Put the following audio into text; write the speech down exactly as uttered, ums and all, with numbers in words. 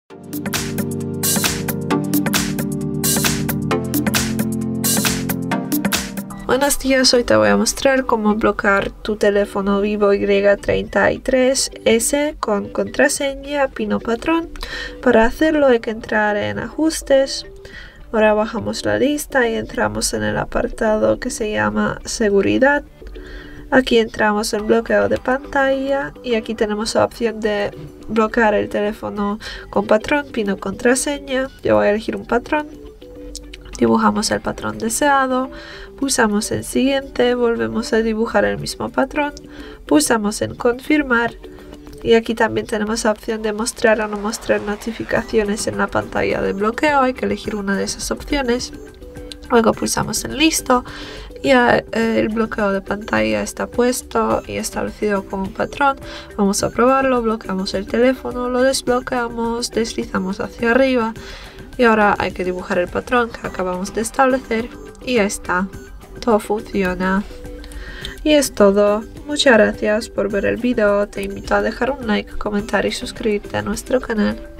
Buenos días, hoy te voy a mostrar cómo bloquear tu teléfono Vivo Y treinta y tres ese con contraseña Pino Patrón. Para hacerlo hay que entrar en ajustes. Ahora bajamos la lista y entramos en el apartado que se llama seguridad. Aquí entramos en bloqueo de pantalla y aquí tenemos la opción de bloquear el teléfono con patrón, pino contraseña. Yo voy a elegir un patrón. Dibujamos el patrón deseado, pulsamos en siguiente, volvemos a dibujar el mismo patrón, pulsamos en confirmar y aquí también tenemos la opción de mostrar o no mostrar notificaciones en la pantalla de bloqueo. Hay que elegir una de esas opciones. Luego pulsamos en listo y eh, el bloqueo de pantalla está puesto y establecido como un patrón. Vamos a probarlo, bloqueamos el teléfono, lo desbloqueamos, deslizamos hacia arriba. Y ahora hay que dibujar el patrón que acabamos de establecer y ya está, todo funciona. Y es todo, muchas gracias por ver el video, te invito a dejar un like, comentar y suscribirte a nuestro canal.